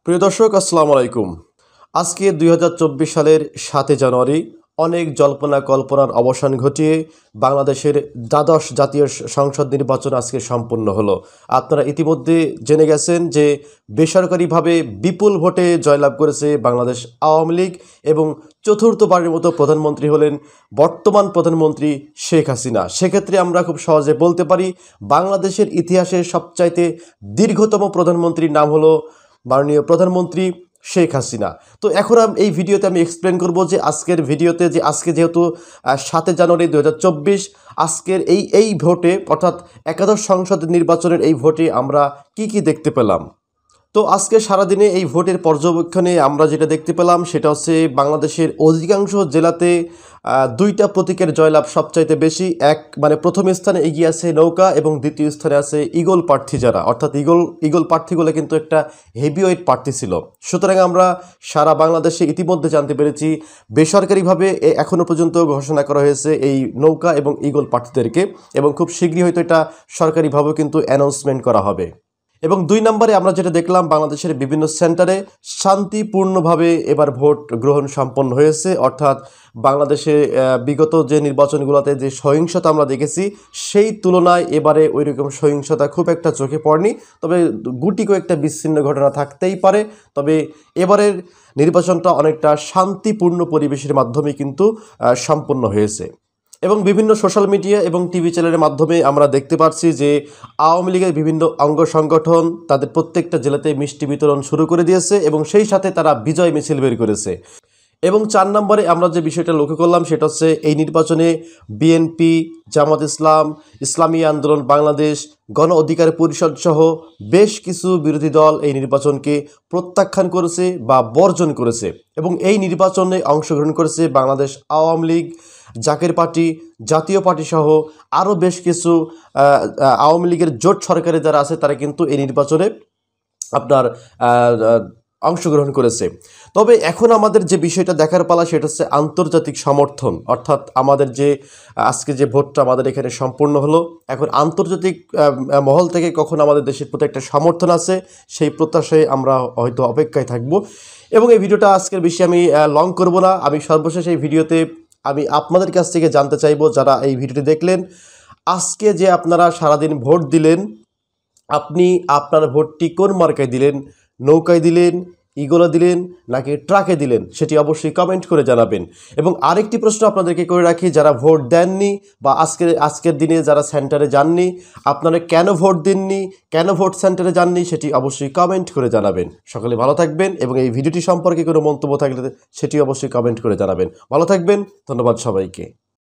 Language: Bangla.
প্রিয় দর্শক আসসালামু আলাইকুম। আজকে ২০২৪ সালের ৭ জানুয়ারি অনেক জল্পনা কল্পনার অবসান ঘটিয়ে বাংলাদেশের দ্বাদশ জাতীয় সংসদ নির্বাচন আজকে সম্পন্ন হলো। আপনারা ইতিমধ্যে জেনে গেছেন যে বেসরকারিভাবে বিপুল ভোটে জয়লাভ করেছে বাংলাদেশ আওয়ামী লীগ এবং চতুর্থবারের মতো প্রধানমন্ত্রী হলেন বর্তমান প্রধানমন্ত্রী শেখ হাসিনা। সেক্ষেত্রে আমরা খুব সহজে বলতে পারি বাংলাদেশের ইতিহাসে সবচাইতে দীর্ঘতম প্রধানমন্ত্রীর নাম হলো মাননীয় প্রধানমন্ত্রী শেখ হাসিনা। তো এখন এই ভিডিওতে আমি এক্সপ্লেন করব যে আজকের ভিডিওতে যে আজকে যেহেতু ৭ জানুয়ারি ২০২৪ আজকের এই ভোটে অর্থাৎ একাদশ সংসদ নির্বাচনের এই ভোটে আমরা কি দেখতে পেলাম। তো আজকে সারাদিনে এই ভোটের পর্যবেক্ষণে আমরা যেটা দেখতে পেলাম সেটা হচ্ছে বাংলাদেশের অধিকাংশ জেলাতে দুইটা প্রতীকের জয়লাভ সবচাইতে বেশি। প্রথম স্থানে এগিয়ে আছে নৌকা এবং দ্বিতীয় স্থানে আছে ঈগল প্রার্থী যারা, অর্থাৎ ঈগল প্রার্থীগুলো কিন্তু একটা হেভিওয়েট প্রার্থী ছিল। সুতরাং আমরা সারা বাংলাদেশে ইতিমধ্যে জানতে পেরেছি বেসরকারিভাবে এখনও পর্যন্ত ঘোষণা করা হয়েছে এই নৌকা এবং ঈগল প্রার্থীদেরকে, এবং খুব শীঘ্রই হয়তো এটা সরকারিভাবেও কিন্তু অ্যানাউন্সমেন্ট করা হবে। এবং ২ নম্বরে আমরা যেটা দেখলাম বাংলাদেশের বিভিন্ন সেন্টারে শান্তিপূর্ণভাবে এবার ভোট গ্রহণ সম্পন্ন হয়েছে। অর্থাৎ বাংলাদেশে বিগত যে নির্বাচনগুলোতে যে সহিংসতা আমরা দেখেছি সেই তুলনায় এবারে ওই রকম সহিংসতা খুব একটা চোখে পড়েনি, তবে গুটি কয়েকটা বিচ্ছিন্ন ঘটনা থাকতেই পারে। তবে এবারের নির্বাচনটা অনেকটা শান্তিপূর্ণ পরিবেশের মাধ্যমে কিন্তু সম্পন্ন হয়েছে। এবং বিভিন্ন সোশ্যাল মিডিয়া এবং টিভি চ্যানেলের মাধ্যমে আমরা দেখতে পাচ্ছি যে আওয়ামী লীগের বিভিন্ন অঙ্গ সংগঠন তাদের প্রত্যেকটা জেলাতে মিষ্টি বিতরণ শুরু করে দিয়েছে এবং সেই সাথে তারা বিজয় মিছিল বের করেছে। এবং ৪ নম্বরে আমরা যে বিষয়টা লক্ষ্য করলাম সেটা হচ্ছে এই নির্বাচনে বিএনপি, জামাত ইসলাম, ইসলামী আন্দোলন বাংলাদেশ, গণ অধিকার পরিষদ সহ বেশ কিছু বিরোধী দল এই নির্বাচনকে প্রত্যাখ্যান করেছে বা বর্জন করেছে। এবং এই নির্বাচনে অংশগ্রহণ করেছে Bangladesh Awami League, Zaker party, Jatiya party সহ আরও বেশ কিছু আওয়ামী লীগের জোট সরকারে যারা আছে তারা কিন্তু এই নির্বাচনে আপনার অংশগ্রহণ করেছে। তবে এখন আমাদের যে বিষয়টা দেখার পালা সেটা হচ্ছে আন্তর্জাতিক সমর্থন। অর্থাৎ আমাদের যে আজকে যে ভোটটা আমাদের এখানে সম্পূর্ণ হলো, এখন আন্তর্জাতিক মহল থেকে কখন আমাদের দেশের প্রতি একটা সমর্থন আছে সেই প্রত্যাশায় আমরা হয়তো অপেক্ষায় থাকব। এবং এই ভিডিওটা আজকের বেশি আমি লং করব না। আমি সর্বশেষ এই ভিডিওতে আমি আপনাদের কাছ থেকে জানতে চাইবো যারা এই ভিডিওটি দেখলেন, আজকে যে আপনারা সারাদিন ভোট দিলেন, আপনি আপনার ভোটটি কোন মার্কায় দিলেন? নৌকায় দিলেন, ঈগলে দিলেন নাকি ট্রাকে দিলেন? সেটি অবশ্যই কমেন্ট করে জানাবেন। এবং আরেকটি প্রশ্ন আপনাদেরকে করে রাখি, যারা ভোট দেননি বা আজকের দিনে যারা সেন্টারে যাননি, আপনারা কেন ভোট দেননি, কেন ভোট সেন্টারে যাননি সেটি অবশ্যই কমেন্ট করে জানাবেন। সকলে ভালো থাকবেন এবং এই ভিডিওটি সম্পর্কে কোনো মন্তব্য থাকলে সেটি অবশ্যই কমেন্ট করে জানাবেন। ভালো থাকবেন, ধন্যবাদ সবাইকে।